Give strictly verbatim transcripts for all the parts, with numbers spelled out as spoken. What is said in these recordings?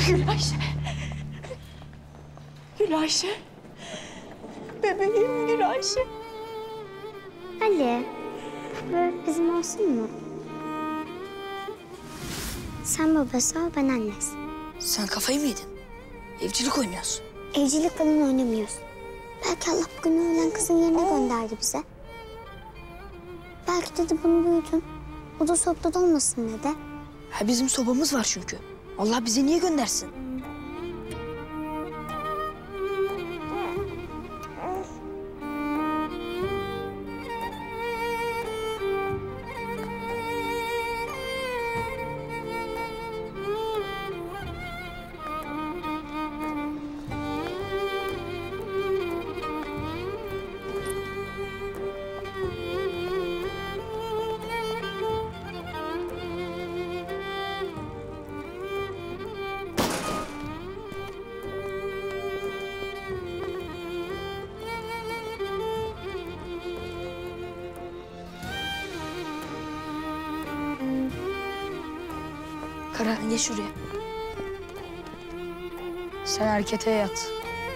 Gül Ayşe. Gül Ayşe. Bebeğim Gül Ayşe. Ali, böyle bizim olsun mu? Sen babası ol, ben annesi. Sen kafayı mı yedin? Evcilik oynuyorsun. Evcilik falan oynamıyoruz. Belki Allah bugün ölen kızın yerine gönderdi bize. Belki dedi bunu büyüdün. O da soplu olmasın dedi. Ha, bizim sobamız var çünkü. Allah bize niye göndersin? Karahan geç şuraya. Sen harekete yat.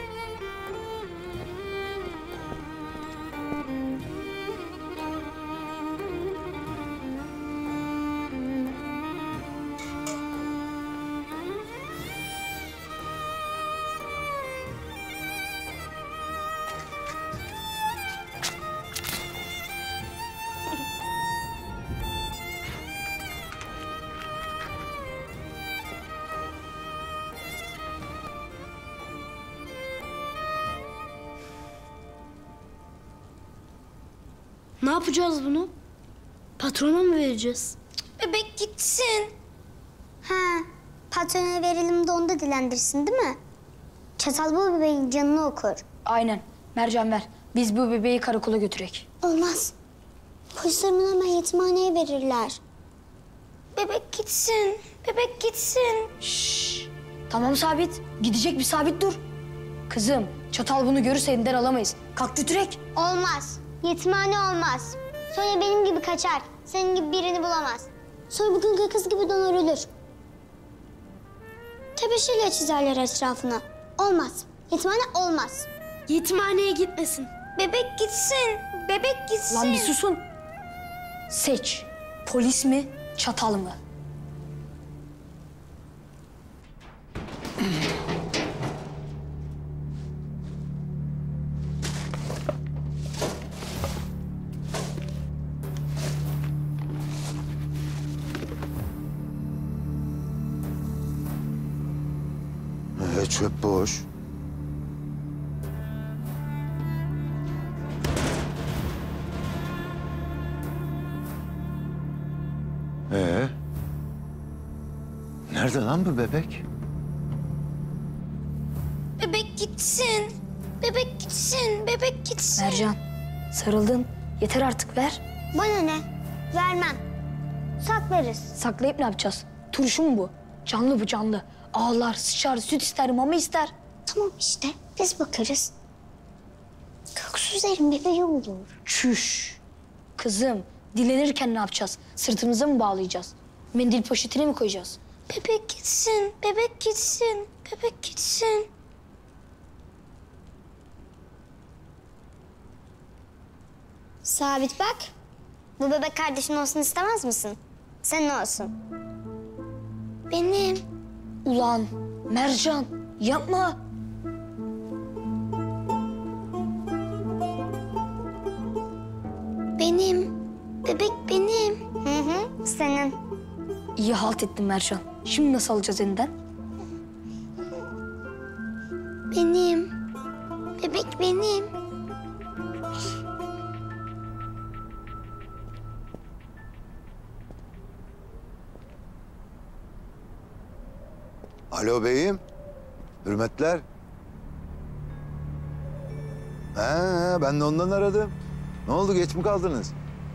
Ne yapacağız bunu? Patrona mı vereceğiz? Bebek gitsin. Ha, patrona verelim de onu da dilendirsin değil mi? Çatal bu bebeğin canını okur. Aynen. Mercan ver. Biz bu bebeği karakola götürek. Olmaz. Polisler bunu hemen yetimhaneye verirler. Bebek gitsin. Bebek gitsin. Şşş. Tamam Sabit. Gidecek bir Sabit dur. Kızım, Çatal bunu görürse elinden alamayız. Kalk götürek. Olmaz. Yetimhane olmaz. Sonra benim gibi kaçar. Senin gibi birini bulamaz. Sonra bugünkü kız gibi donar ölür. Tebeşirle çizerler etrafına. Olmaz. Yetimhane olmaz. Yetimhaneye gitmesin. Bebek gitsin. Bebek gitsin. Lan bir susun. Seç. Polis mi, Çatal mı? Ee, çöp boş. Ee? Nerede lan bu bebek? Bebek gitsin. Bebek gitsin. Bebek gitsin. Mercan, sarıldın. Yeter artık ver. Bana ne? Vermem. Saklarız. Saklayıp ne yapacağız? Turşu mu bu? Canlı bu canlı. Ağlar, sıçar, süt ister, mama ister. Tamam işte. Biz bakarız. Köksüzlerin bebeği olur. Çüş. Kızım, dilenirken ne yapacağız? Sırtımıza mı bağlayacağız? Mendil poşetine mi koyacağız? Bebek gitsin. Bebek gitsin. Bebek gitsin. Sabit bak. Bu bebek kardeşin olsun istemez misin? Senin olsun. Benim. Ulan Mercan, yapma. Benim. Bebek benim. Hı hı, senin. İyi halt ettin Mercan. Şimdi nasıl alacağız elinden? Benim. Bebek benim. Alo beyim. Hürmetler. Ha, ben de ondan aradım. Ne oldu, geç mi kaldınız?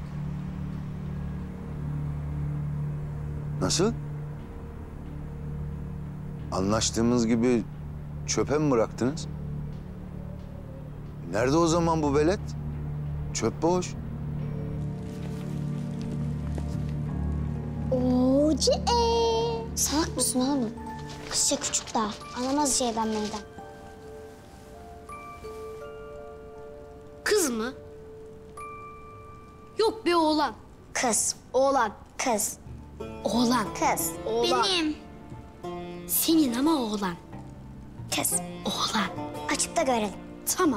Nasıl? Anlaştığımız gibi çöpe mi bıraktınız? Nerede o zaman bu velet? Çöp boş. Oci ee. Salak mısın oğlum? Kızça küçük daha. Anlamaz şeyden meydan. Kız mı? Yok be oğlan. Kız. Oğlan. Kız. Oğlan. Kız. Oğlan. Benim. Senin ama oğlan. Kız. Oğlan. Açıp da görelim. Tamam.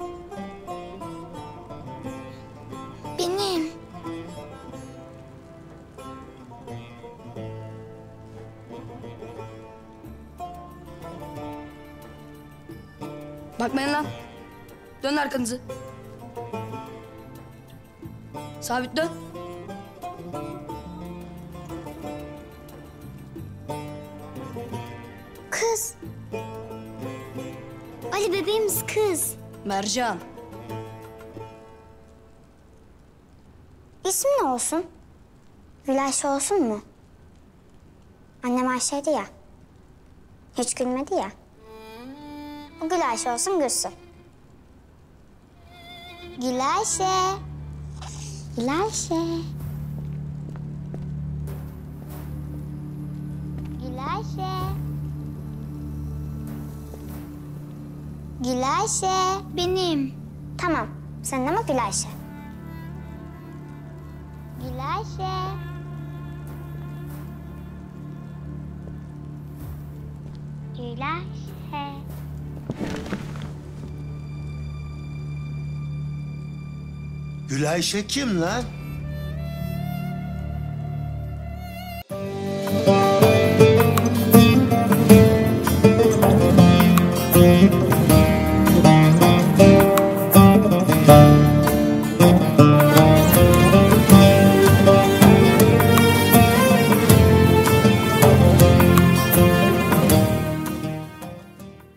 Benim. Bakmayın lan. Dön arkanızı. Sabit dön. Kız. Ali bebeğimiz kız. Mercan. İsmi ne olsun? Gülayşe olsun mu? Annem Ayşe'ydi ya. Hiç gülmedi ya. O Gülayşe olsun gülsün. Gülayşe. Gülayşe. Gülayşe. Gülayşe. Benim. Tamam. Senin ama Gülayşe. Gülayşe. Gülayşe. Gülayşe kim lan?